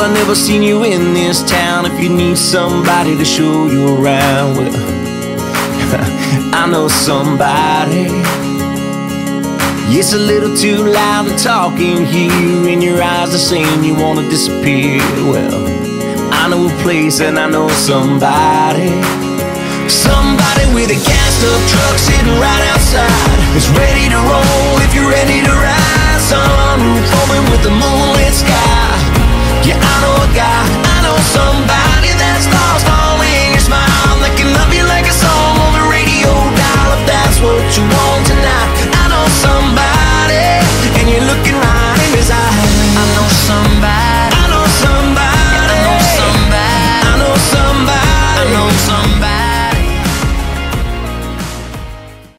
I never seen you in this town. If you need somebody to show you around, well, I know somebody. It's a little too loud to talk in here. In your eyes are saying you wanna disappear. Well, I know a place and I know somebody. Somebody with a gassed up truck sitting right outside. It's ready to roll if you're ready to ride. Sunroof open with the moon